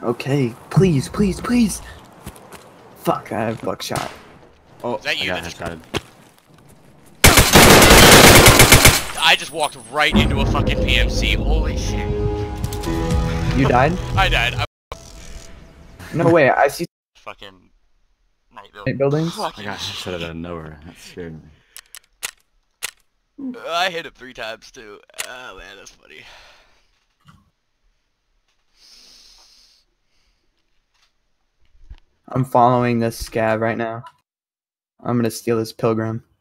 Okay, please, please, please. Fuck, I have buckshot. Oh, Is that you I got that just- headshotted. I just walked right into a fucking PMC. Holy shit. You died? I died. No way, I see Fucking night buildings. I got headshotted out of nowhere. That scared me. I hit him 3 times too. Oh man, that's funny. I'm following this scav right now. I'm gonna steal this pilgrim.